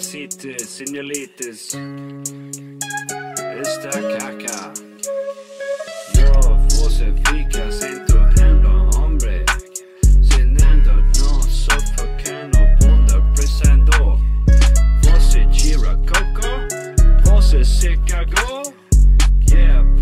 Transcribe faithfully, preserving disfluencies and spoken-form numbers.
Despacito, señoritas. Esta caca. Yo falsificas en tu händer, hombre. Cenando, no sofocando, bunda presando. Você tira coco, você se cagou. Yeah.